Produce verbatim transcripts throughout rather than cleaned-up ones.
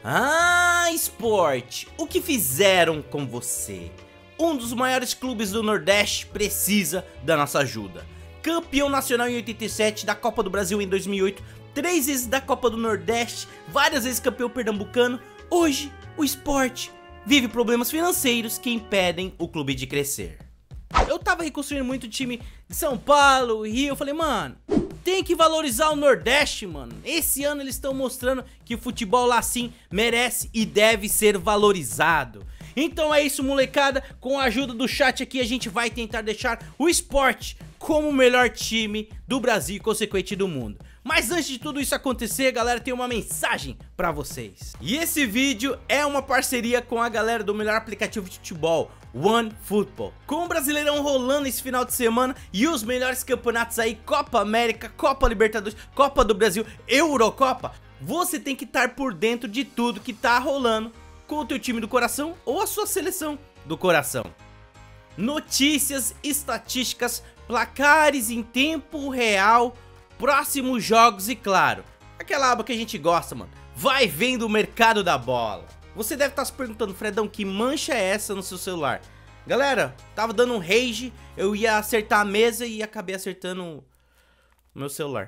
Ah, Sport, o que fizeram com você? Um dos maiores clubes do Nordeste precisa da nossa ajuda. Campeão nacional em oitenta e sete, da Copa do Brasil em dois mil e oito, três vezes da Copa do Nordeste, várias vezes campeão pernambucano. Hoje, o Sport vive problemas financeiros que impedem o clube de crescer. Eu tava reconstruindo muito o time de São Paulo, Rio, eu falei, mano, tem que valorizar o Nordeste, mano. Esse ano eles estão mostrando que o futebol lá sim merece e deve ser valorizado. Então é isso, molecada, com a ajuda do chat aqui a gente vai tentar deixar o Sport como o melhor time do Brasil e consequente do mundo. Mas antes de tudo isso acontecer, galera, tem uma mensagem pra vocês. E esse vídeo é uma parceria com a galera do melhor aplicativo de futebol, OneFootball. Com o Brasileirão rolando esse final de semana e os melhores campeonatos aí, Copa América, Copa Libertadores, Copa do Brasil, Eurocopa, você tem que estar por dentro de tudo que tá rolando com o teu time do coração ou a sua seleção do coração. Notícias, estatísticas, placares em tempo real, próximos jogos e, claro, aquela aba que a gente gosta, mano, vai vendo o mercado da bola. Você deve estar se perguntando, Fredão, que mancha é essa no seu celular? Galera, tava dando um rage, eu ia acertar a mesa e acabei acertando o meu celular.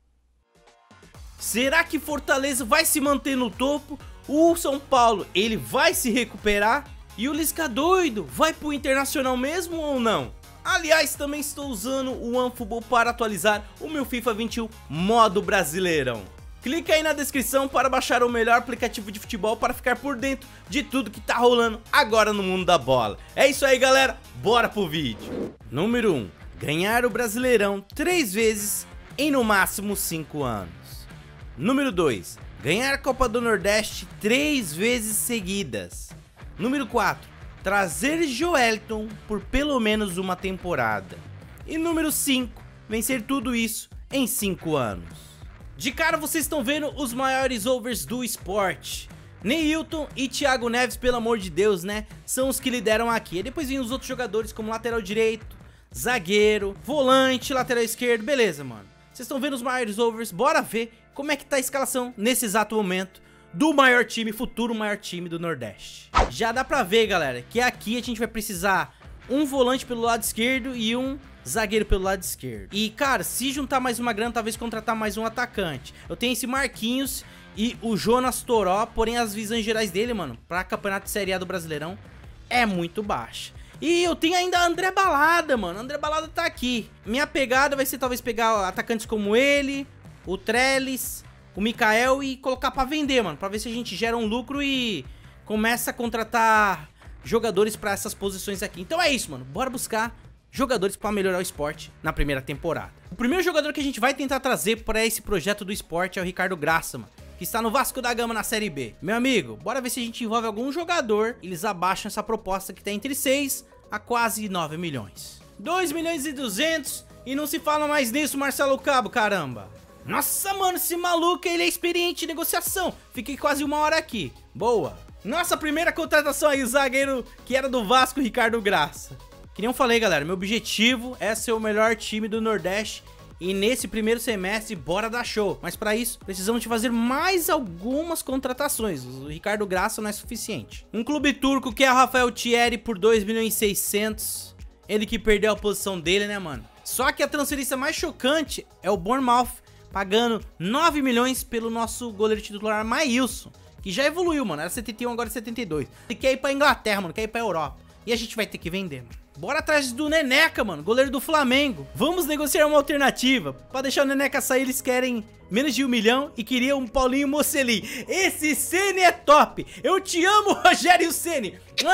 Será que Fortaleza vai se manter no topo? O São Paulo, ele vai se recuperar? E o Lisca doido, vai pro Internacional mesmo ou não? Aliás, também estou usando o OneFootball para atualizar o meu FIFA vinte e um modo Brasileirão. Clique aí na descrição para baixar o melhor aplicativo de futebol para ficar por dentro de tudo que tá rolando agora no mundo da bola. É isso aí, galera, bora pro vídeo. Número um. Ganhar o Brasileirão três vezes em no máximo cinco anos. Número dois. Ganhar a Copa do Nordeste três vezes seguidas. Número quatro. Trazer Joelton por pelo menos uma temporada. E número cinco. Vencer tudo isso em cinco anos. De cara vocês estão vendo os maiores overs do Sport. Neilton e Thiago Neves, pelo amor de Deus, né? São os que lideram aqui. E depois vem os outros jogadores como lateral direito, zagueiro, volante, lateral esquerdo. Beleza, mano. Vocês estão vendo os maiores overs. Bora ver como é que tá a escalação nesse exato momento do maior time, futuro maior time do Nordeste. Já dá pra ver, galera, que aqui a gente vai precisar um volante pelo lado esquerdo e um zagueiro pelo lado esquerdo. E, cara, se juntar mais uma grana, talvez contratar mais um atacante. Eu tenho esse Marquinhos e o Jonas Toró, porém as visões gerais dele, mano, pra campeonato de Série A do Brasileirão é muito baixa. E eu tenho ainda André Balada, mano. André Balada tá aqui. Minha pegada vai ser talvez pegar atacantes como ele, o Trellis, o Mikael e colocar pra vender, mano, pra ver se a gente gera um lucro e começa a contratar jogadores pra essas posições aqui. Então é isso, mano, bora buscar jogadores pra melhorar o Sport na primeira temporada. O primeiro jogador que a gente vai tentar trazer pra esse projeto do Sport é o Ricardo Graça, mano, que está no Vasco da Gama na Série B. Meu amigo, bora ver se a gente envolve algum jogador. Eles abaixam essa proposta que tá entre seis a quase nove milhões. dois milhões e duzentos e não se fala mais nisso, Marcelo Cabo, caramba. Nossa, mano, esse maluco, ele é experiente em negociação. Fiquei quase uma hora aqui. Boa. Nossa primeira contratação aí, o zagueiro que era do Vasco, Ricardo Graça. Que nem eu falei, galera, meu objetivo é ser o melhor time do Nordeste. E nesse primeiro semestre, bora dar show. Mas pra isso, precisamos de fazer mais algumas contratações. O Ricardo Graça não é suficiente. Um clube turco que é o Rafael Thierry por dois milhões e seiscentos. Ele que perdeu a posição dele, né, mano? Só que a transferência mais chocante é o Bournemouth, pagando nove milhões pelo nosso goleiro titular Maílson, que já evoluiu, mano, era setenta e um, agora é setenta e dois. Ele quer ir pra Inglaterra, mano, quer ir pra Europa. E a gente vai ter que vender, mano. Bora atrás do Neneca, mano, goleiro do Flamengo. Vamos negociar uma alternativa. Pra deixar o Neneca sair, eles querem menos de um milhão e queriam um Paulinho Mocelin. Esse Ceni é top. Eu te amo, Rogério Ceni.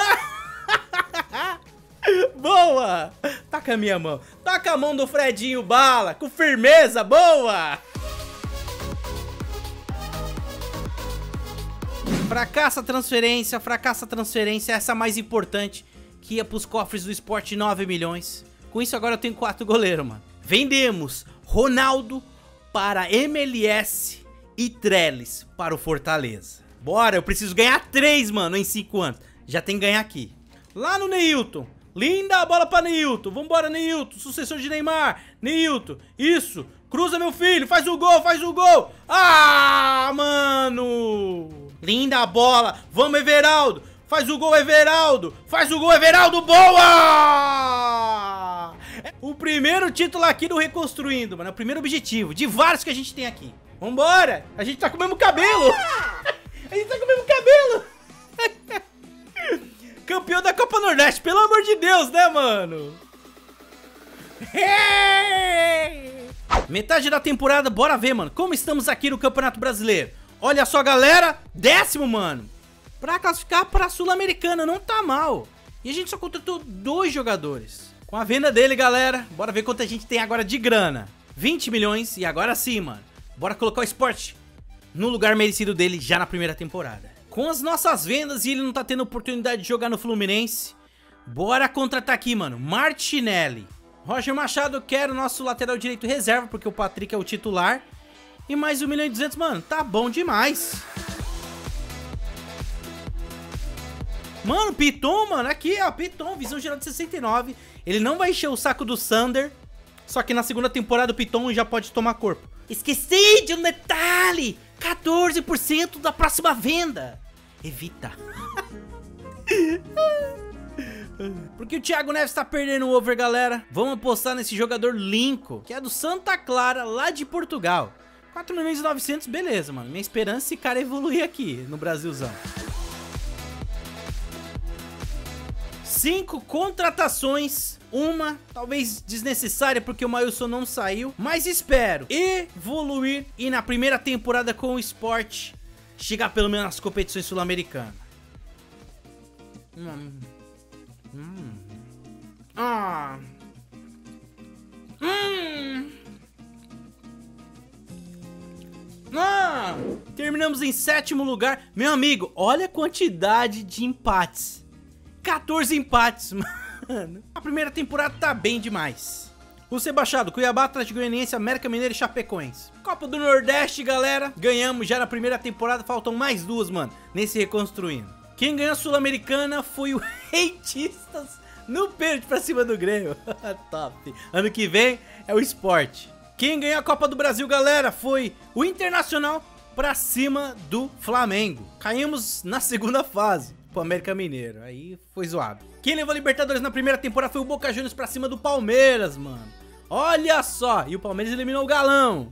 Boa! Taca a minha mão. Taca a mão do Fredinho Bala, com firmeza, boa! Fracassa a transferência, fracassa a transferência, essa é a mais importante, que ia pros cofres do Sport nove milhões. Com isso agora eu tenho quatro goleiros, mano. Vendemos Ronaldo para M L S e Trellis para o Fortaleza. Bora, eu preciso ganhar três, mano, em cinco anos. Já tem que ganhar aqui. Lá no Neilton. Linda a bola pra Neilton. Vambora, Neilton. Sucessor de Neymar. Neilton. Isso. Cruza, meu filho. Faz o gol, faz o gol. Ah, mano. Linda bola. Vamos, Everaldo. Faz o gol, Everaldo. Faz o gol, Everaldo. Boa! O primeiro título aqui do Reconstruindo, mano. É o primeiro objetivo de vários que a gente tem aqui. Vambora. A gente tá com o mesmo cabelo. A gente tá com o mesmo cabelo. Campeão da Copa Nordeste. Pelo amor de Deus, né, mano? Metade da temporada, bora ver, mano, como estamos aqui no Campeonato Brasileiro. Olha só, galera, décimo, mano. Pra classificar pra Sul-Americana, não tá mal. E a gente só contratou dois jogadores. Com a venda dele, galera, bora ver quanto a gente tem agora de grana. vinte milhões, e agora sim, mano, bora colocar o Sport no lugar merecido dele já na primeira temporada. Com as nossas vendas e ele não tá tendo oportunidade de jogar no Fluminense, bora contratar aqui, mano, Martinelli. Roger Machado, eu quero o nosso lateral direito reserva, porque o Patrick é o titular. E mais um milhão e duzentos, mano, tá bom demais. Mano, Piton, mano, aqui, ó, Piton, visão geral de sessenta e nove. Ele não vai encher o saco do Sander, só que na segunda temporada o Piton já pode tomar corpo. Esqueci de um detalhe, quatorze por cento da próxima venda. Evita. Porque o Thiago Neves tá perdendo o over, galera. Vamos apostar nesse jogador Lincoln, que é do Santa Clara, lá de Portugal. quatro milhões e novecentos, beleza, mano. Minha esperança é esse cara evoluir aqui no Brasilzão. Cinco contratações. Uma, talvez desnecessária, porque o Maílson não saiu. Mas espero evoluir e na primeira temporada com o Sport chegar pelo menos nas competições sul-americanas. Hum... Hum. Ah. Hum. Ah. Terminamos em sétimo lugar. Meu amigo, olha a quantidade de empates. quatorze empates, mano. A primeira temporada tá bem demais. O Sebastião, Cuiabá, Atlético Goianiense, América Mineiro e Chapecoense. Copa do Nordeste, galera. Ganhamos já na primeira temporada. Faltam mais duas, mano, nesse Reconstruindo. Quem ganhou a Sul-Americana foi o Rentistas no pênalti pra cima do Grêmio. Top. Ano que vem é o Sport. Quem ganhou a Copa do Brasil, galera, foi o Internacional pra cima do Flamengo. Caímos na segunda fase pro América Mineiro. Aí foi zoado. Quem levou a Libertadores na primeira temporada foi o Boca Juniors pra cima do Palmeiras, mano. Olha só. E o Palmeiras eliminou o Galão.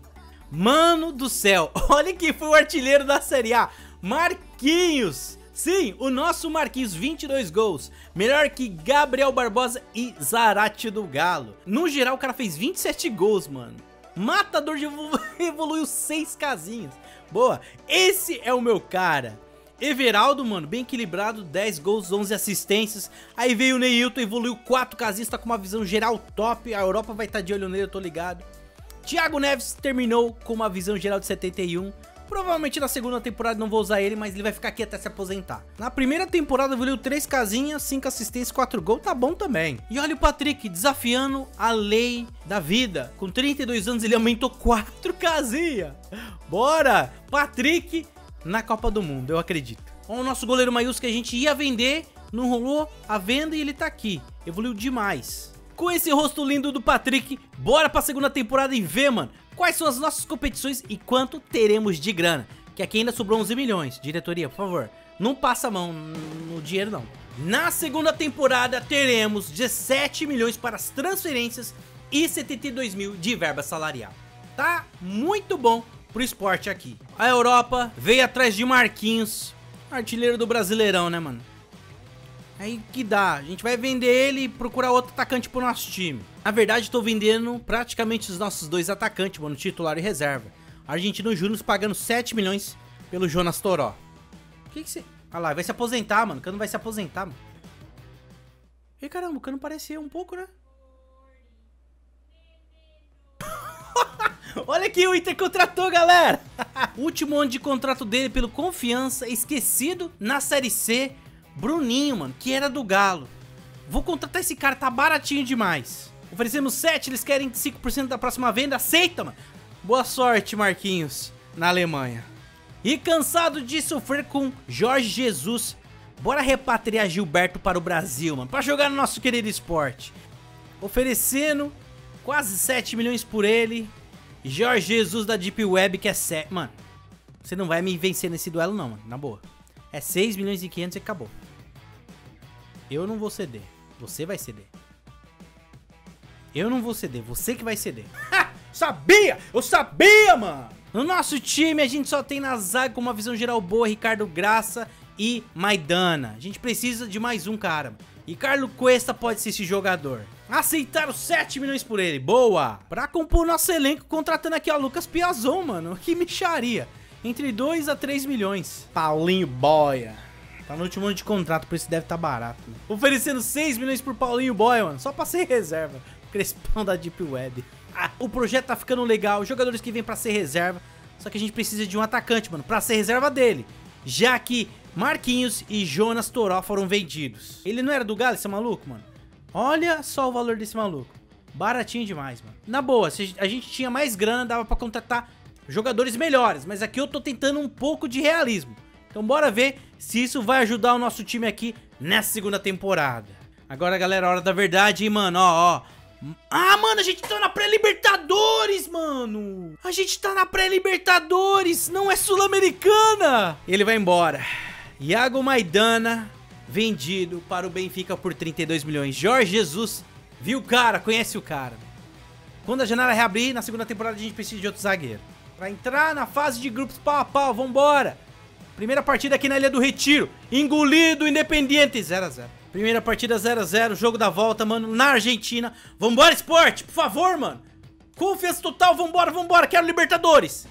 Mano do céu. Olha quem foi o artilheiro da Série A. Marquinhos. Sim, o nosso Marquinhos, vinte e dois gols. Melhor que Gabriel Barbosa e Zarate do Galo. No geral, o cara fez vinte e sete gols, mano. Matador de evolu evoluiu seis casinhas. Boa, esse é o meu cara. Everaldo, mano, bem equilibrado, dez gols, onze assistências. Aí veio o Neilton, evoluiu quatro casinhas, tá com uma visão geral top. A Europa vai estar de olho nele, eu tô ligado. Thiago Neves terminou com uma visão geral de setenta e um. Provavelmente na segunda temporada não vou usar ele, mas ele vai ficar aqui até se aposentar. Na primeira temporada evoluiu três casinhas, cinco assistências, quatro gols, tá bom também. E olha o Patrick desafiando a lei da vida. Com trinta e dois anos ele aumentou quatro casinhas. Bora! Patrick na Copa do Mundo, eu acredito. Olha o nosso goleiro Maílson que a gente ia vender, não rolou a venda e ele tá aqui. Evoluiu demais. Com esse rosto lindo do Patrick, bora pra segunda temporada e ver, mano, quais são as nossas competições e quanto teremos de grana. Que aqui ainda sobrou onze milhões. Diretoria, por favor, não passa a mão no dinheiro, não. Na segunda temporada teremos dezessete milhões para as transferências e setenta e dois mil de verba salarial. Tá muito bom pro esporte aqui. A Europa veio atrás de Marquinhos, artilheiro do Brasileirão, né, mano? Aí que dá, a gente vai vender ele e procurar outro atacante pro nosso time. Na verdade, tô vendendo praticamente os nossos dois atacantes, mano, titular e reserva. Argentino Júnior pagando sete milhões pelo Jonas Toró. O que que você... Ah lá, vai se aposentar, mano. O Cano vai se aposentar, mano. E caramba, o Cano parecia um pouco, né? Olha aqui, o Inter contratou, galera. Último ano de contrato dele pelo Confiança, esquecido na Série C. Bruninho, mano, que era do Galo. Vou contratar esse cara, tá baratinho demais. Oferecemos sete, eles querem cinco por cento da próxima venda. Aceita, mano. Boa sorte, Marquinhos, na Alemanha. E cansado de sofrer com Jorge Jesus, bora repatriar Gilberto para o Brasil, mano, pra jogar no nosso querido esporte. Oferecendo quase sete milhões por ele. Jorge Jesus da Deep Web, que é sete, mano. Você não vai me vencer nesse duelo não, mano. Na boa. É seis milhões e quinhentos e acabou. Eu não vou ceder. Você vai ceder. Eu não vou ceder. Você que vai ceder. Ha! Sabia! Eu sabia, mano! No nosso time, a gente só tem na zaga com uma visão geral boa, Ricardo Graça e Maidana. A gente precisa de mais um cara. E Carlos Cuesta pode ser esse jogador. Aceitaram sete milhões por ele. Boa! Pra compor o nosso elenco, contratando aqui, ó, Lucas Piazon, mano. Que micharia. Entre dois a três milhões. Paulinho Boia. Tá no último ano de contrato, por isso deve estar tá barato. Né? Oferecendo seis milhões por Paulinho Boia, mano. Só pra ser reserva. Crespão da Deep Web. Ah, o projeto tá ficando legal. Jogadores que vêm pra ser reserva. Só que a gente precisa de um atacante, mano. Pra ser reserva dele. Já que Marquinhos e Jonas Toró foram vendidos. Ele não era do Galo, esse maluco, mano? Olha só o valor desse maluco. Baratinho demais, mano. Na boa, se a gente tinha mais grana, dava pra contratar jogadores melhores. Mas aqui eu tô tentando um pouco de realismo. Então bora ver se isso vai ajudar o nosso time aqui nessa segunda temporada. Agora, galera, a hora da verdade, hein, mano. Ó, ó. Ah, mano, a gente tá na pré-libertadores, mano. A gente tá na pré-libertadores. Não é sul-americana. Ele vai embora. Iago Maidana, vendido para o Benfica por trinta e dois milhões. Jorge Jesus, viu o cara, conhece o cara. Quando a janela reabrir, na segunda temporada a gente precisa de outro zagueiro. Pra entrar na fase de grupos pau a pau, vambora. Primeira partida aqui na Ilha do Retiro. Engolido, Independiente, zero a zero. Primeira partida zero a zero, jogo da volta, mano, na Argentina. Vambora, Sport, por favor, mano. Confiança total, vambora, vambora, quero Libertadores.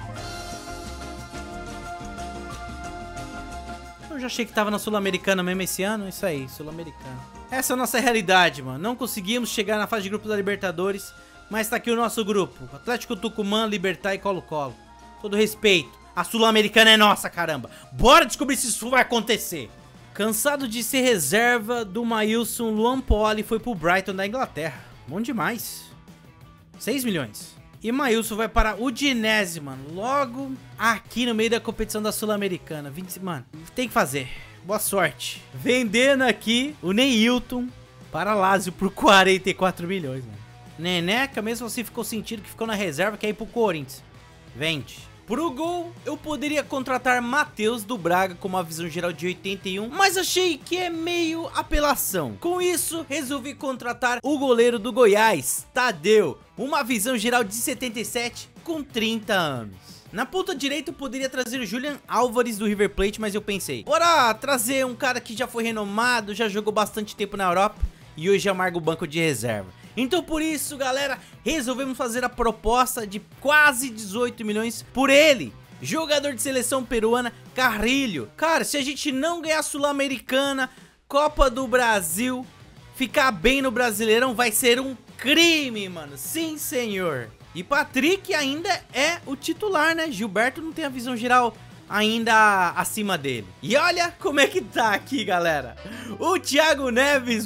Eu já achei que tava na Sul-Americana mesmo esse ano, isso aí, Sul-Americana. Essa é a nossa realidade, mano. Não conseguimos chegar na fase de grupos da Libertadores, mas tá aqui o nosso grupo. Atlético Tucumã, Libertad e Colo-Colo. Todo respeito, a Sul-Americana é nossa, caramba. Bora descobrir se isso vai acontecer. Cansado de ser reserva do Maílson, Luan Poli foi pro Brighton da Inglaterra. Bom demais. seis milhões. E Maílson vai para o Udinese, mano. Logo aqui no meio da competição da Sul-Americana. Mano, tem que fazer. Boa sorte. Vendendo aqui o Neilton para Lazio por quarenta e quatro milhões, mano. Neneca, mesmo assim ficou sentido que ficou na reserva, quer ir pro Corinthians. Vende. Pro gol, eu poderia contratar Matheus do Braga com uma visão geral de oitenta e um, mas achei que é meio apelação. Com isso, resolvi contratar o goleiro do Goiás, Tadeu, uma visão geral de setenta e sete com trinta anos. Na ponta direita eu poderia trazer o Julian Álvares do River Plate, mas eu pensei, bora trazer um cara que já foi renomado, já jogou bastante tempo na Europa e hoje amarga o banco de reserva. Então por isso, galera, resolvemos fazer a proposta de quase dezoito milhões por ele. Jogador de seleção peruana, Carrilho. Cara, se a gente não ganhar Sul-Americana, Copa do Brasil, ficar bem no Brasileirão vai ser um crime, mano. Sim, senhor. E Patrick ainda é o titular, né? Gilberto não tem a visão geral ainda acima dele. E olha como é que tá aqui, galera. O Thiago Neves...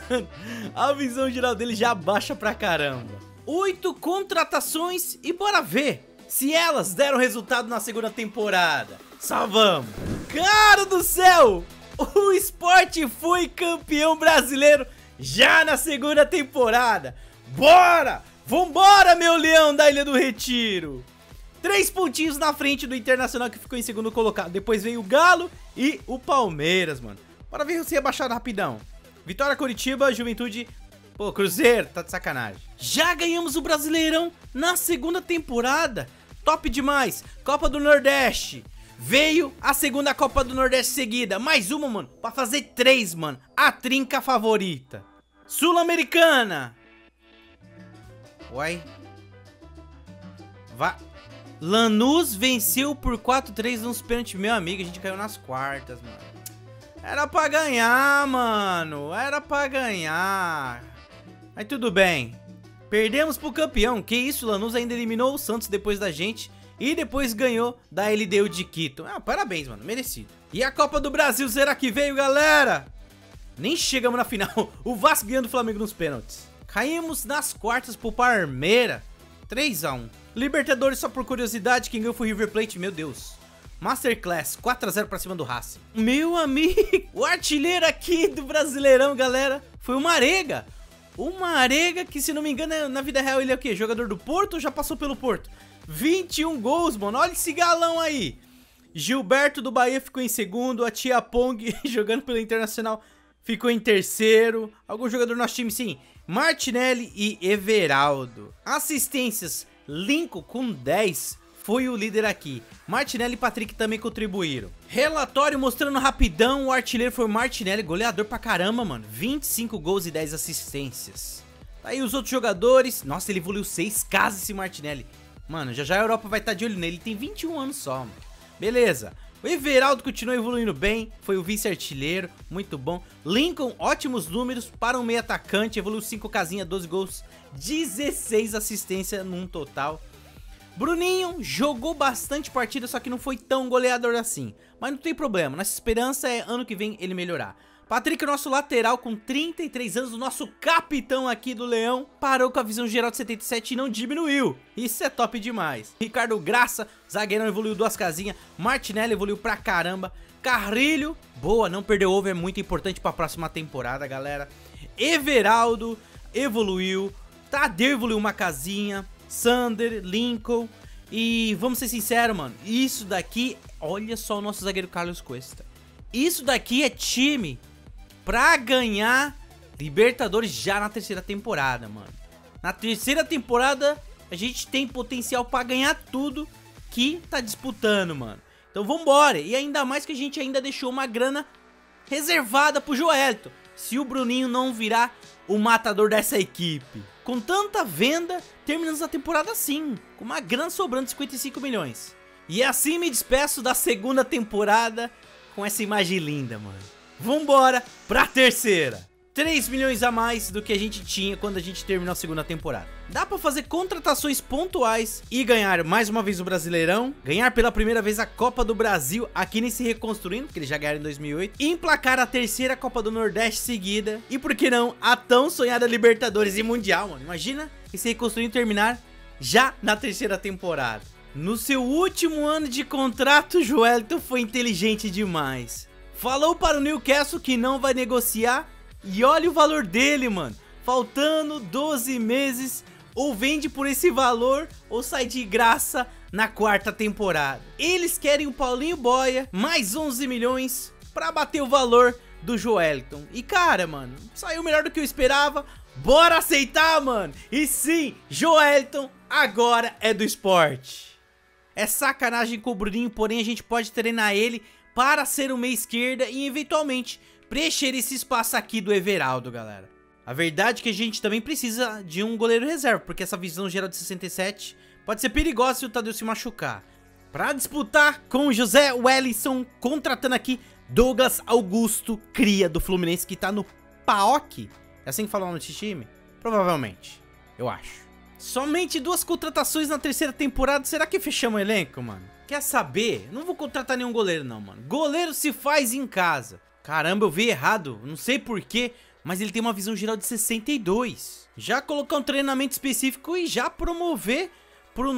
A visão geral dele já baixa pra caramba. Oito contratações e bora ver se elas deram resultado na segunda temporada. Salvamos. Cara do céu, o Sport foi campeão brasileiro já na segunda temporada. Bora, vambora, meu leão da Ilha do Retiro. Três pontinhos na frente do Internacional, que ficou em segundo colocado. Depois veio o Galo e o Palmeiras, mano. Bora ver se rebaixado rapidão. Vitória, Curitiba, Juventude, pô, Cruzeiro, tá de sacanagem. Já ganhamos o Brasileirão na segunda temporada, top demais. Copa do Nordeste, veio a segunda Copa do Nordeste seguida, mais uma, mano, pra fazer três, mano, a trinca favorita. Sul-Americana. Uai. Vá. Lanús venceu por quatro a três nos pênaltis, meu amigo, a gente caiu nas quartas, mano. Era pra ganhar, mano. Era pra ganhar. Mas tudo bem. Perdemos pro campeão. Que isso, Lanús ainda eliminou o Santos depois da gente. E depois ganhou da L D U de Quito. Ah, parabéns, mano. Merecido. E a Copa do Brasil, será que veio, galera? Nem chegamos na final. O Vasco ganhando o Flamengo nos pênaltis. Caímos nas quartas pro Palmeiras. três a um. Libertadores, só por curiosidade, quem ganhou foi o River Plate. Meu Deus. Masterclass, quatro a zero pra cima do Racing. Meu amigo, o artilheiro aqui do Brasileirão, galera, foi o Marega. O Marega, que se não me engano, na vida real ele é o quê? Jogador do Porto ou já passou pelo Porto? vinte e um gols, mano. Olha esse galão aí. Gilberto do Bahia ficou em segundo. A Tia Pong, jogando pelo Internacional, ficou em terceiro. Algum jogador do nosso time, sim. Martinelli e Everaldo. Assistências, Lincoln com dez. Foi o líder aqui. Martinelli e Patrick também contribuíram. Relatório mostrando rapidão. O artilheiro foi o Martinelli, goleador pra caramba, mano. vinte e cinco gols e dez assistências. Tá aí os outros jogadores. Nossa, ele evoluiu seis casas esse Martinelli. Mano, já já a Europa vai estar de olho nele. Ele tem vinte e um anos só, mano. Beleza. O Everaldo continuou evoluindo bem. Foi o vice-artilheiro. Muito bom. Lincoln, ótimos números para um meio atacante. Evoluiu cinco casinhas, doze gols, dezesseis assistências num total. Bruninho jogou bastante partida, só que não foi tão goleador assim. Mas não tem problema, nossa esperança é ano que vem ele melhorar. Patrick, nosso lateral com trinta e três anos, o nosso capitão aqui do Leão, parou com a visão geral de setenta e sete e não diminuiu. Isso é top demais. Ricardo Graça, zagueirão, evoluiu duas casinhas. Martinelli evoluiu pra caramba. Carrilho, boa, não perdeu over, é muito importante pra próxima temporada, galera. Everaldo evoluiu. Tadeu evoluiu uma casinha. Sander, Lincoln. E vamos ser sinceros, mano, isso daqui, olha só o nosso zagueiro Carlos Cuesta. Isso daqui é time pra ganhar Libertadores já na terceira temporada, mano. Na terceira temporada a gente tem potencial pra ganhar tudo que tá disputando, mano. Então vambora. E ainda mais que a gente ainda deixou uma grana reservada pro Joelito, se o Bruninho não virar o matador dessa equipe. Com tanta venda, terminamos a temporada assim, com uma grana sobrando de cinquenta e cinco milhões. E assim me despeço da segunda temporada com essa imagem linda, mano. Vambora pra terceira. três milhões a mais do que a gente tinha quando a gente terminou a segunda temporada. Dá pra fazer contratações pontuais e ganhar mais uma vez o Brasileirão, ganhar pela primeira vez a Copa do Brasil aqui nesse Reconstruindo, porque eles já ganharam em dois mil e oito, e emplacar a terceira Copa do Nordeste seguida, e por que não, a tão sonhada Libertadores e Mundial, mano. Imagina esse Reconstruindo terminar já na terceira temporada. No seu último ano de contrato, Joelito foi inteligente demais. Falou para o Newcastle que não vai negociar. E olha o valor dele, mano. Faltando doze meses, ou vende por esse valor, ou sai de graça na quarta temporada. Eles querem o Paulinho Boia, mais onze milhões, pra bater o valor do Joeliton. E cara, mano, saiu melhor do que eu esperava. Bora aceitar, mano. E sim, Joeliton agora é do esporte. É sacanagem com o Bruninho, porém a gente pode treinar ele para ser o meia esquerda e eventualmente preencher esse espaço aqui do Everaldo, galera. A verdade é que a gente também precisa de um goleiro reserva, porque essa visão geral de sessenta e sete pode ser perigosa se o Tadeu se machucar. Pra disputar com José Wellington, contratando aqui Douglas Augusto, cria do Fluminense, que tá no P A O C. É assim que fala o nome desse time? Provavelmente, eu acho. Somente duas contratações na terceira temporada, será que fechamos o elenco, mano? Quer saber? Não vou contratar nenhum goleiro não, mano. Goleiro se faz em casa. Caramba, eu vi errado, não sei porquê, mas ele tem uma visão geral de sessenta e dois. Já colocar um treinamento específico e já promover pro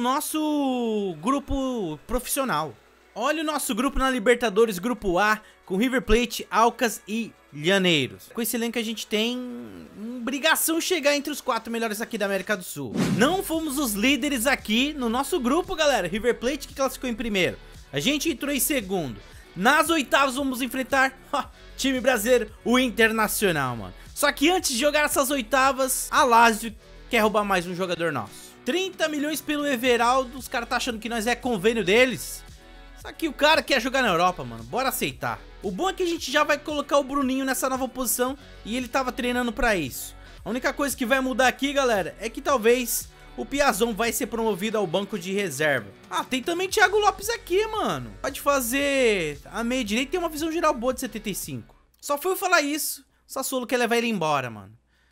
nosso grupo profissional. Olha o nosso grupo na Libertadores, grupo A, com River Plate, Alcas e Llaneiros. Com esse elenco a gente tem obrigação de chegar entre os quatro melhores aqui da América do Sul. Não fomos os líderes aqui no nosso grupo, galera. River Plate que classificou em primeiro. A gente entrou em segundo. Nas oitavas vamos enfrentar ó, time brasileiro, o Internacional, mano. Só que antes de jogar essas oitavas, a Lazio quer roubar mais um jogador nosso. trinta milhões pelo Everaldo, os caras tá achando que nós é convênio deles. Só que o cara quer jogar na Europa, mano, bora aceitar. O bom é que a gente já vai colocar o Bruninho nessa nova posição e ele tava treinando pra isso. A única coisa que vai mudar aqui, galera, é que talvez o Piazon vai ser promovido ao banco de reserva. Ah, tem também Thiago Lopes aqui, mano. Pode fazer a meia direita, tem uma visão geral boa de setenta e cinco. Só foi eu falar isso, o Sassuolo quer levar ele embora, mano.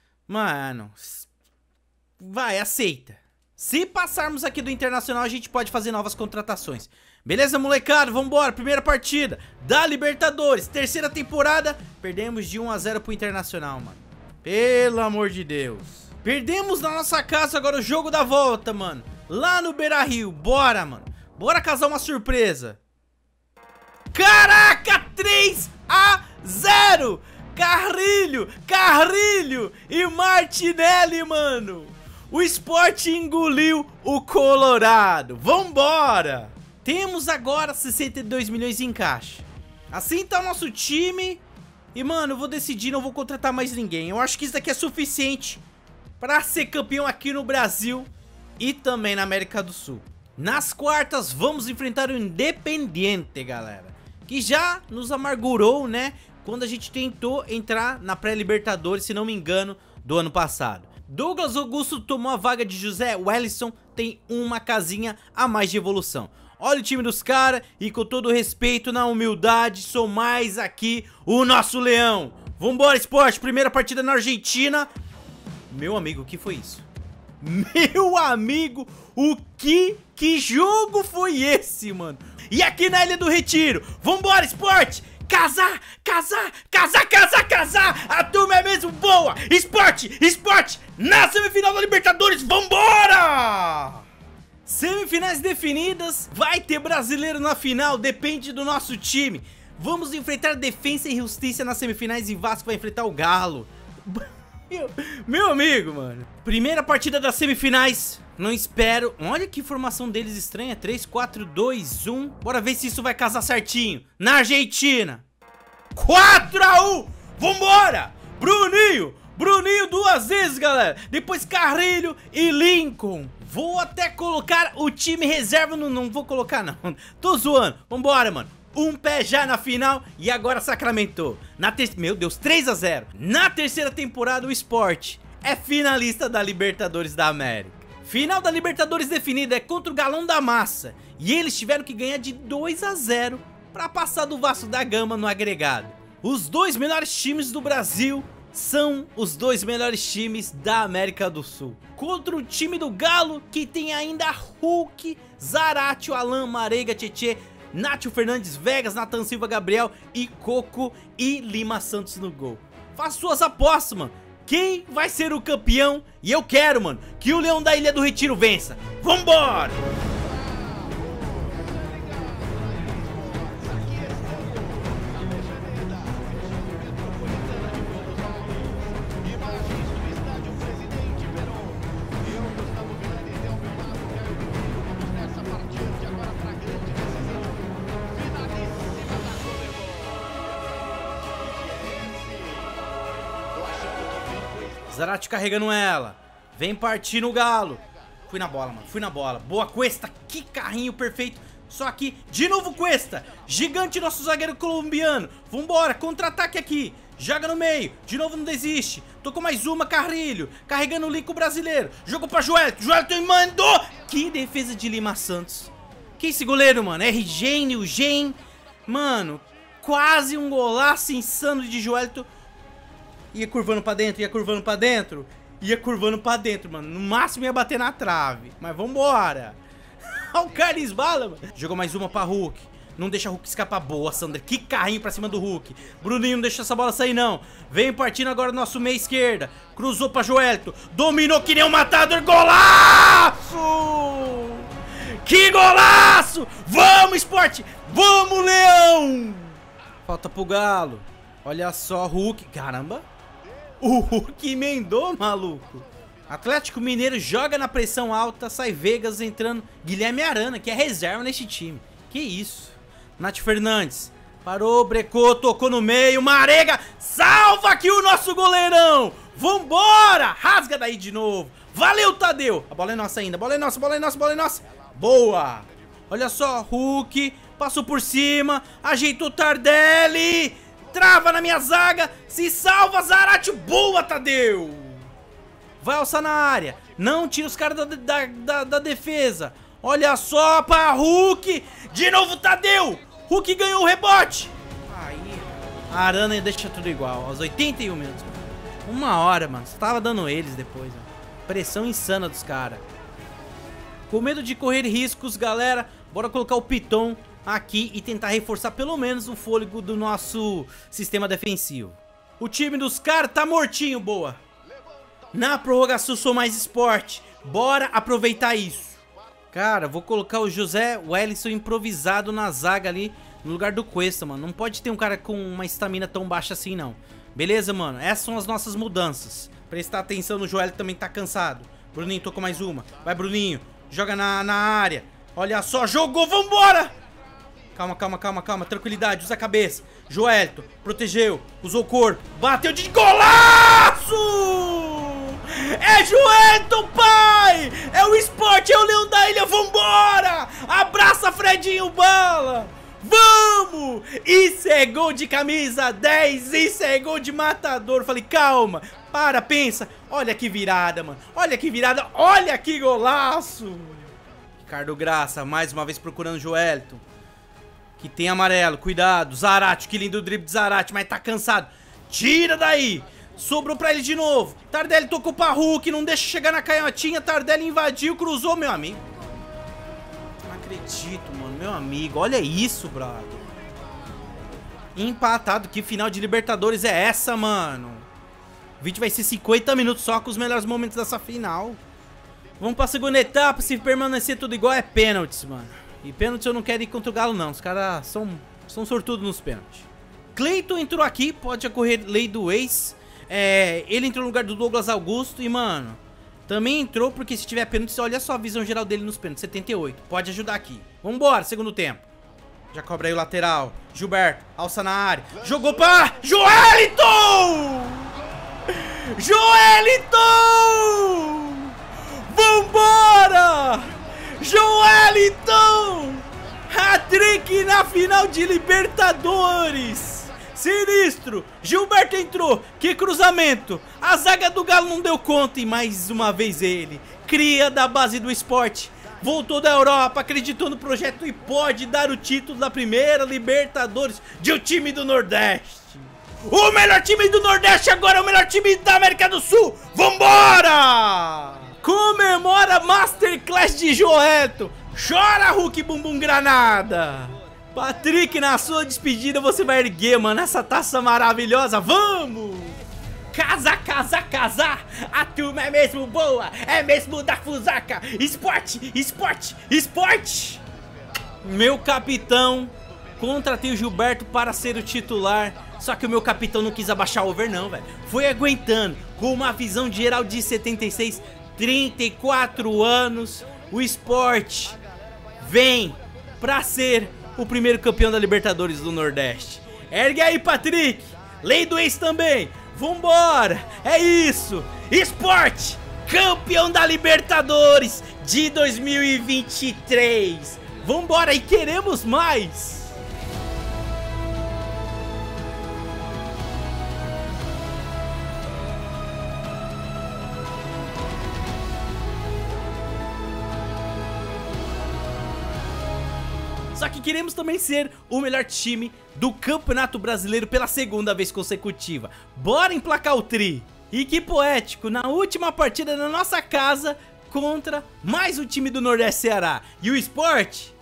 Mano, vai, aceita. Se passarmos aqui do Internacional, a gente pode fazer novas contratações. Beleza, molecada? Vambora, primeira partida da Libertadores, terceira temporada. Perdemos de um a zero pro Internacional, mano. Pelo amor de Deus. Perdemos na nossa casa agora o jogo da volta, mano. Lá no Beira-Rio, bora, mano. Bora casar uma surpresa. Caraca, três a zero. Carrilho, Carrilho e Martinelli, mano. O Sport engoliu o Colorado. Vambora! Temos agora sessenta e dois milhões em caixa. Assim tá o nosso time. E, mano, eu vou decidir, não vou contratar mais ninguém. Eu acho que isso daqui é suficiente pra ser campeão aqui no Brasil e também na América do Sul. Nas quartas, vamos enfrentar o Independiente, galera, que já nos amargurou, né, quando a gente tentou entrar na pré-Libertadores, se não me engano, do ano passado. Douglas Augusto tomou a vaga de José Wellison, tem uma casinha a mais de evolução. Olha o time dos caras e com todo respeito, na humildade, sou mais aqui o nosso leão. Vambora, Sport, primeira partida na Argentina. Meu amigo, o que foi isso? Meu amigo, o que, que jogo foi esse, mano? E aqui na Ilha do Retiro, vambora, Sport! Casar, casar, casar, casar, casar! A turma é mesmo boa! Sport, Sport, na semifinal da Libertadores, vambora! Semifinais definidas, vai ter brasileiro na final, depende do nosso time. Vamos enfrentar Defensa e Justiça nas semifinais e Vasco vai enfrentar o Galo. Meu, meu amigo, mano. Primeira partida das semifinais, não espero. Olha que formação deles estranha, três, quatro, dois, um. Bora ver se isso vai casar certinho. Na Argentina, quatro a um, vambora. Bruninho, Bruninho duas vezes, galera. Depois Carrilho e Lincoln. Vou até colocar o time reserva, no, não vou colocar não, tô zoando, vambora, mano. Um pé já na final e agora sacramentou. Na ter... Meu Deus, três a zero. Na terceira temporada o Sport é finalista da Libertadores da América. Final da Libertadores definida é contra o Galão da Massa. E eles tiveram que ganhar de dois a zero para passar do Vasco da Gama no agregado. Os dois melhores times do Brasil são os dois melhores times da América do Sul. Contra o time do Galo, que tem ainda Hulk, Zaratio, Alan, Marega, Tietê, Nátio Fernandes, Vegas, Nathan Silva, Gabriel e Coco e Lima Santos no gol. Faça suas apostas, mano. Quem vai ser o campeão? E eu quero, mano, que o Leão da Ilha do Retiro vença. Vambora! Zaratio carregando ela. Vem partir no Galo. Fui na bola, mano. Fui na bola. Boa, Cuesta. Que carrinho perfeito. Só aqui. De novo, Cuesta. Gigante nosso zagueiro colombiano. Vambora. Contra-ataque aqui. Joga no meio. De novo não desiste. Tocou mais uma, Carrilho. Carregando o Lincoln brasileiro. Jogou pra Joelito. Joelito mandou. Que defesa de Lima Santos. Que esse goleiro, mano. R G, o Gen. Mano, quase um golaço insano de Joelito. Ia curvando pra dentro, ia curvando pra dentro. Ia curvando pra dentro, mano. No máximo ia bater na trave. Mas vambora. Olha o cara esbala, mano. Jogou mais uma pra Hulk. Não deixa Hulk escapar. Boa, Sandra. Que carrinho pra cima do Hulk. Bruninho não deixa essa bola sair, não. Vem partindo agora o nosso meia esquerda. Cruzou pra Joelito. Dominou que nem um matador. Golaço! Que golaço! Vamos, Sport! Vamos, Leão! Falta pro Galo. Olha só, Hulk. Caramba. O Hulk emendou, maluco. Atlético Mineiro joga na pressão alta. Sai Vegas entrando. Guilherme Arana, que é reserva nesse time. Que isso. Nath Fernandes. Parou, brecou, tocou no meio. Marega. Salva aqui o nosso goleirão. Vambora. Rasga daí de novo. Valeu, Tadeu. A bola é nossa ainda. A bola é nossa, a bola é nossa, a bola é nossa. Boa. Olha só, Hulk. Passou por cima. Ajeitou Tardelli. Trava na minha zaga. Se salva, Zaratio. Boa, Tadeu. Vai alçar na área. Não tira os caras da, da, da, da defesa. Olha só pra Hulk. De novo, Tadeu. Hulk ganhou o rebote. Aí. A Arana deixa tudo igual. Aos oitenta e um minutos. Uma hora, mano. Você tava dando eles depois. Mano. Pressão insana dos caras. Com medo de correr riscos, galera. Bora colocar o Piton aqui e tentar reforçar pelo menos o fôlego do nosso sistema defensivo. O time dos caras tá mortinho, boa. Na prorrogação sou mais Sport. Bora aproveitar isso. Cara, vou colocar o José Wellison improvisado na zaga ali no lugar do Cuesta, mano. Não pode ter um cara com uma estamina tão baixa assim, não. Beleza, mano? Essas são as nossas mudanças. Prestar atenção no Joel, que também tá cansado. Bruninho tocou mais uma. Vai, Bruninho. Joga na, na área. Olha só, jogou, vambora! Calma, calma, calma, calma. Tranquilidade, usa a cabeça. Joelito, protegeu, usou o corpo. Bateu de golaço! É Joelito, pai! É o esporte, é o Leão da Ilha, vambora! Abraça, Fredinho Bala! Vamos! Isso é gol de camisa dez, isso é gol de matador. Falei, calma, para, pensa. Olha que virada, mano. Olha que virada, olha que golaço. Ricardo Graça, mais uma vez procurando o Joelito. Que tem amarelo, cuidado. Zarate, que lindo o drible de Zarate, mas tá cansado. Tira daí. Sobrou pra ele de novo. Tardelli tocou pra Hulk, não deixa chegar na canhotinha. Tardelli invadiu, cruzou, meu amigo. Não acredito, mano, meu amigo. Olha isso, brother. Empatado, que final de Libertadores é essa, mano? O vídeo vai ser cinquenta minutos só com os melhores momentos dessa final. Vamos pra segunda etapa, se permanecer tudo igual é pênaltis, mano. E pênaltis eu não quero ir contra o Galo, não. Os caras são, são sortudos nos pênaltis. Cleiton entrou aqui, pode ocorrer lei do ex. É, ele entrou no lugar do Douglas Augusto e, mano, também entrou porque se tiver pênalti, olha só a visão geral dele nos pênaltis, setenta e oito. Pode ajudar aqui. Vambora, segundo tempo. Já cobra aí o lateral. Gilberto, alça na área. Jogou pra Joelito! Joelito! Vambora! Joelito! Hat-trick na final de Libertadores! Sinistro! Gilberto entrou! Que cruzamento! A zaga do Galo não deu conta e mais uma vez ele, cria da base do esporte, voltou da Europa, acreditou no projeto e pode dar o título da primeira Libertadores de um time do Nordeste. O melhor time do Nordeste agora é o melhor time da América do Sul! Vambora! Comemora Masterclass de Joelito! Chora, Hulk Bumbum Granada! Patrick, na sua despedida você vai erguer, mano, essa taça maravilhosa. Vamos! Casa, casa, casa! A turma é mesmo boa! É mesmo da Fusaca! Esporte, esporte, esporte! Meu capitão, contratei o Gilberto para ser o titular. Só que o meu capitão não quis abaixar o over não, velho. Foi aguentando, com uma visão geral de setenta e seis, trinta e quatro anos. O esporte vem pra ser o primeiro campeão da Libertadores do Nordeste. Ergue aí, Patrick. Lei do ex também. Vambora. É isso. Esporte, campeão da Libertadores de dois mil e vinte e três. Vambora e queremos mais. Só que queremos também ser o melhor time do Campeonato Brasileiro pela segunda vez consecutiva. Bora emplacar o tri. E que poético, na última partida na nossa casa contra mais um time do Nordeste Ceará. E o esporte?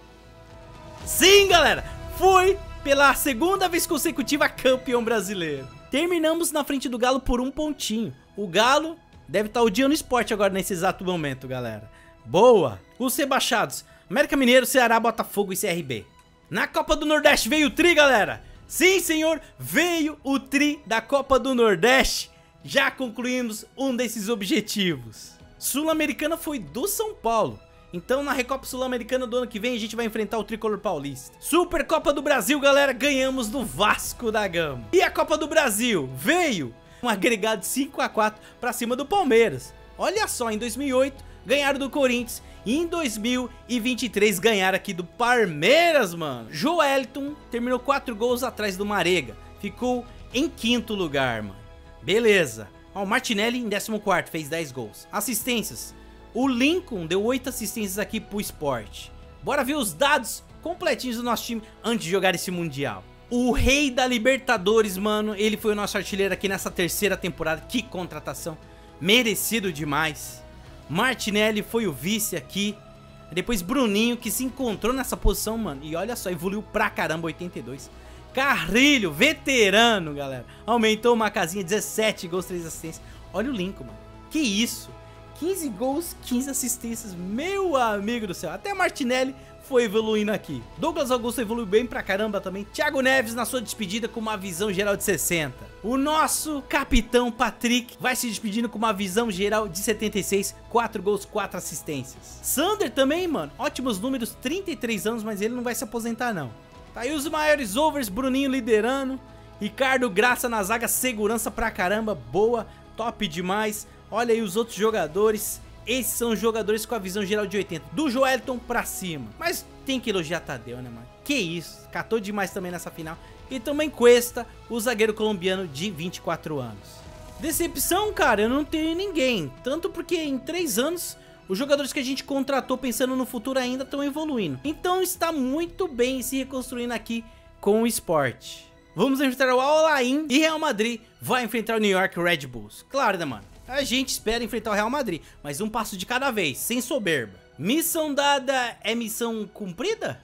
Sim, galera, foi pela segunda vez consecutiva campeão brasileiro. Terminamos na frente do Galo por um pontinho. O Galo deve estar odiando o esporte agora nesse exato momento, galera. Boa! Os rebaixados: América Mineiro, Ceará, Botafogo e C R B. Na Copa do Nordeste veio o tri, galera. Sim, senhor, veio o tri da Copa do Nordeste. Já concluímos um desses objetivos. Sul-Americana foi do São Paulo. Então na Recopa Sul-Americana do ano que vem a gente vai enfrentar o Tricolor Paulista. Supercopa do Brasil, galera, ganhamos do Vasco da Gama. E a Copa do Brasil veio um agregado cinco a quatro pra cima do Palmeiras. Olha só, em dois mil e oito ganharam do Corinthians. E em dois mil e vinte e três ganharam aqui do Palmeiras, mano. Joelito terminou quatro gols atrás do Marega. Ficou em quinto lugar, mano. Beleza. Ó, o Martinelli em décimo quarto fez dez gols. Assistências: o Lincoln deu oito assistências aqui pro Sport. Bora ver os dados completinhos do nosso time antes de jogar esse Mundial. O rei da Libertadores, mano, ele foi o nosso artilheiro aqui nessa terceira temporada. Que contratação. Merecido demais. Martinelli foi o vice aqui. Depois Bruninho, que se encontrou nessa posição, mano. E olha só, evoluiu pra caramba, oitenta e dois. Carrilho, veterano, galera. Aumentou uma casinha, dezessete gols, três assistências. Olha o Lincoln, mano. Que isso? quinze gols, quinze assistências. Meu amigo do céu. Até Martinelli foi evoluindo aqui. Douglas Augusto evoluiu bem pra caramba também. Thiago Neves na sua despedida com uma visão geral de sessenta. O nosso capitão Patrick vai se despedindo com uma visão geral de setenta e seis, quatro gols, quatro assistências. Sander também, mano, ótimos números, trinta e três anos, mas ele não vai se aposentar não. Tá aí os maiores overs, Bruninho liderando, Ricardo Graça na zaga, segurança pra caramba, boa, top demais. Olha aí os outros jogadores, esses são os jogadores com a visão geral de oitenta, do Joelton pra cima. Mas tem que elogiar Tadeu, né, mano? Que isso, catou demais também nessa final. E também Cuesta, o zagueiro colombiano de vinte e quatro anos. Decepção, cara, eu não tenho ninguém. Tanto porque em três anos, os jogadores que a gente contratou pensando no futuro ainda estão evoluindo. Então está muito bem se reconstruindo aqui com o Sport. Vamos enfrentar o Al Ain e Real Madrid vai enfrentar o New York Red Bulls. Claro, né, mano? A gente espera enfrentar o Real Madrid, mas um passo de cada vez, sem soberba. Missão dada é missão cumprida?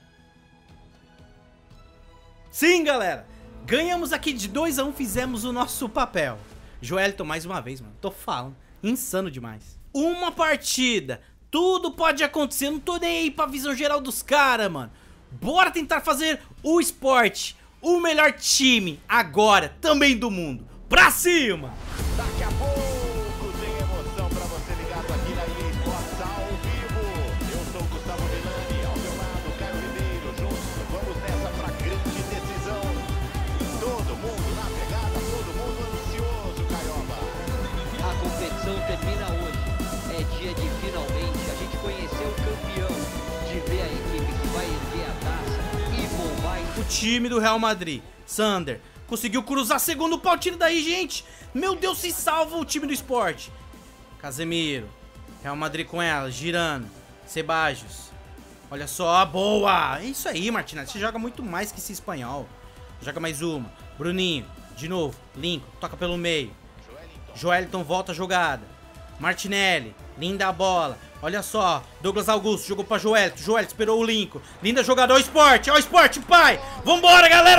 Sim, galera, ganhamos aqui de dois a um, fizemos o nosso papel. Joelton mais uma vez, mano, tô falando, insano demais. Uma partida, tudo pode acontecer, não tô nem aí pra visão geral dos caras, mano. Bora tentar fazer o Sport, o melhor time agora, também do mundo. Pra cima! Daqui a pouco tem emoção pra você ligado aqui na E A Sports ao vivo. Eu sou o Gustavo Milani, ao meu lado, Caio Ribeiro, juntos vamos nessa pra grande decisão. Todo mundo na pegada, todo mundo ansioso, Caioba. A competição termina hoje, é dia de finalmente a gente conhecer o campeão, de ver a equipe que vai erguer a taça e bombar. O time do Real Madrid, Sander, conseguiu cruzar segundo pau, tira daí, gente. Meu Deus, se salva o time do Sport. Casemiro, Real Madrid com ela, girando. Sebajos, olha só, boa. É isso aí, Martinez, você joga muito mais que esse espanhol. Joga mais uma, Bruninho, de novo, Lincoln, toca pelo meio. Joelton volta a jogada. Martinelli, linda a bola. Olha só, Douglas Augusto jogou pra Joelton. Joelton esperou o Lincoln. Linda jogada, ó o Sport, ó o Sport, pai. Vambora, galera,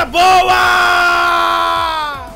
boa!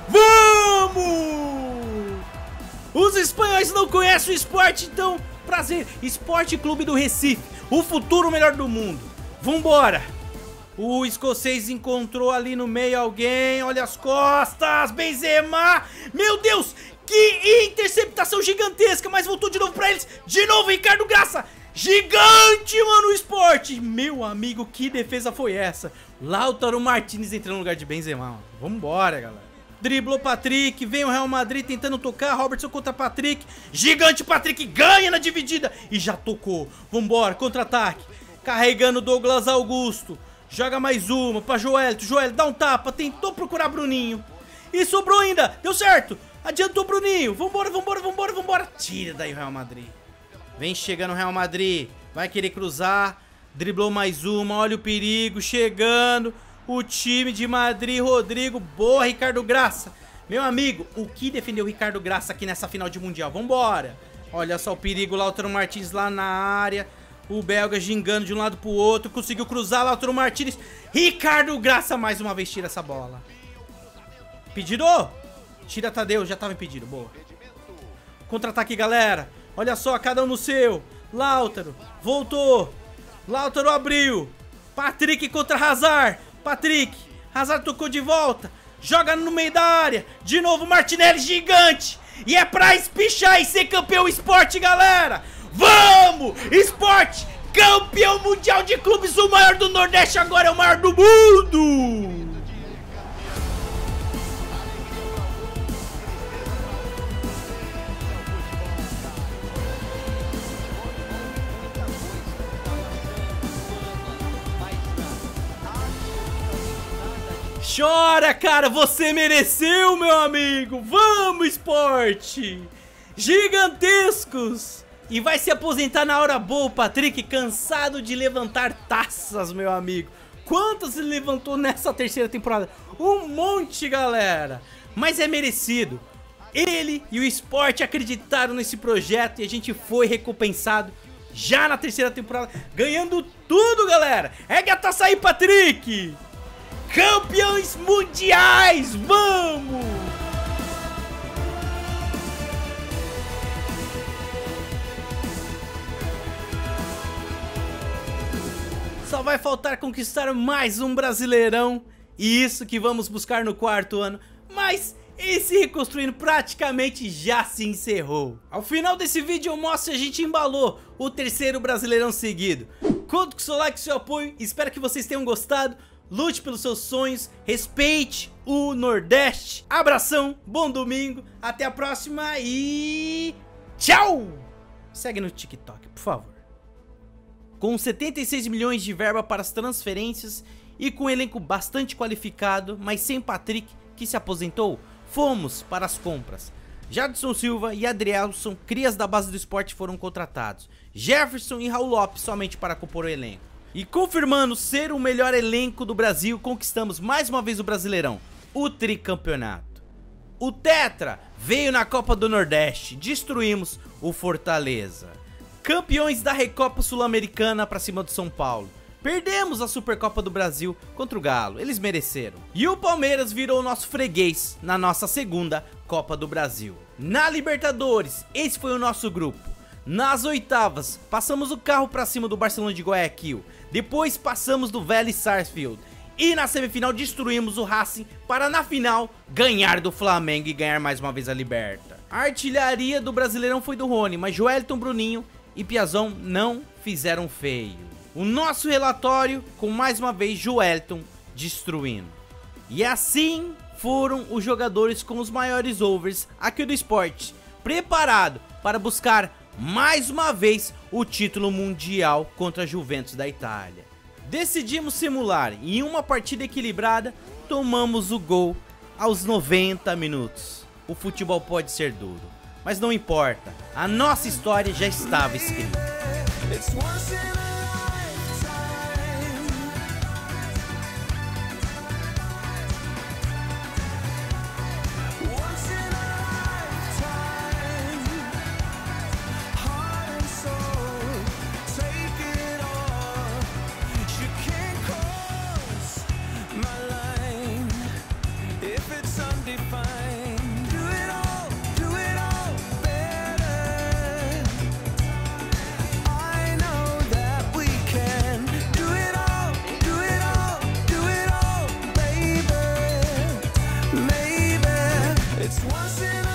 Vamos! Os espanhóis não conhecem o Sport, então, prazer. Sport Clube do Recife, o futuro melhor do mundo. Vambora! O escocês encontrou ali no meio alguém. Olha as costas, Benzema. Meu Deus, que interceptação gigantesca, mas voltou de novo pra eles. De novo, Ricardo Graça. Gigante, mano, o Sport. Meu amigo, que defesa foi essa? Lautaro Martinez entrando no lugar de Benzema, mano. Vambora, galera. Driblou Patrick, vem o Real Madrid tentando tocar, Robertson contra Patrick. Gigante Patrick, ganha na dividida. E já tocou, vambora, contra-ataque. Carregando Douglas Augusto. Joga mais uma pra Joelton. Joelton dá um tapa, tentou procurar Bruninho. E sobrou ainda, deu certo. Adiantou Bruninho, vambora, vambora, vambora, vambora. Tira daí o Real Madrid. Vem chegando o Real Madrid, vai querer cruzar. Driblou mais uma, olha o perigo, chegando. O time de Madrid, Rodrigo, boa, Ricardo Graça. Meu amigo, o que defendeu o Ricardo Graça aqui nessa final de Mundial? Vambora. Olha só o perigo, Lautaro Martins lá na área. O belga gingando de um lado pro outro, conseguiu cruzar, Lautaro Martins. Ricardo Graça mais uma vez tira essa bola. Pedido? Tira Tadeu, já tava impedido, boa. Contra-ataque, galera. Olha só, cada um no seu. Lautaro, voltou. Lautaro abriu. Patrick contra Hazard. Patrick, Hazard tocou de volta. Joga no meio da área. De novo, Martinelli gigante. E é pra espichar e ser campeão Sport, galera. Vamos! Sport, campeão mundial de clubes, o maior do Nordeste, agora é o maior do mundo! Chora, cara, você mereceu, meu amigo! Vamos, Sport! Gigantescos! E vai se aposentar na hora boa o Patrick, cansado de levantar taças, meu amigo. Quantas ele levantou nessa terceira temporada? Um monte, galera. Mas é merecido. Ele e o Sport acreditaram nesse projeto e a gente foi recompensado já na terceira temporada, ganhando tudo, galera. Ergue a taça aí, Patrick. Campeões mundiais, vamos! Só vai faltar conquistar mais um Brasileirão. E isso que vamos buscar no quarto ano. Mas esse Reconstruindo praticamente já se encerrou. Ao final desse vídeo eu mostro se a gente embalou o terceiro Brasileirão seguido. Conto com seu like e seu apoio, espero que vocês tenham gostado. Lute pelos seus sonhos, respeite o Nordeste. Abração, bom domingo, até a próxima e tchau! Segue no TikTok, por favor. Com setenta e seis milhões de verba para as transferências e com um elenco bastante qualificado, mas sem Patrick, que se aposentou, fomos para as compras. Jadson Silva e Adrielson, crias da base do esporte, foram contratados. Jefferson e Raul Lopes somente para compor o elenco. E confirmando ser o melhor elenco do Brasil, conquistamos mais uma vez o Brasileirão, o tricampeonato. O Tetra veio na Copa do Nordeste, destruímos o Fortaleza. Campeões da Recopa Sul-Americana para cima do São Paulo. Perdemos a Supercopa do Brasil contra o Galo, eles mereceram. E o Palmeiras virou o nosso freguês na nossa segunda Copa do Brasil. Na Libertadores, esse foi o nosso grupo. Nas oitavas, passamos o carro para cima do Barcelona de Guayaquil. Depois passamos do Vélez Sarsfield. E na semifinal destruímos o Racing para na final ganhar do Flamengo e ganhar mais uma vez a Liberta. A artilharia do Brasileirão foi do Rony, mas Joelton, Bruninho e Piazon não fizeram feio. O nosso relatório com mais uma vez Joelton destruindo. E assim foram os jogadores com os maiores overs aqui do esporte, preparado para buscar mais uma vez o título mundial contra a Juventus da Itália. Decidimos simular e em uma partida equilibrada tomamos o gol aos noventa minutos. O futebol pode ser duro, mas não importa, a nossa história já estava escrita. It's once in a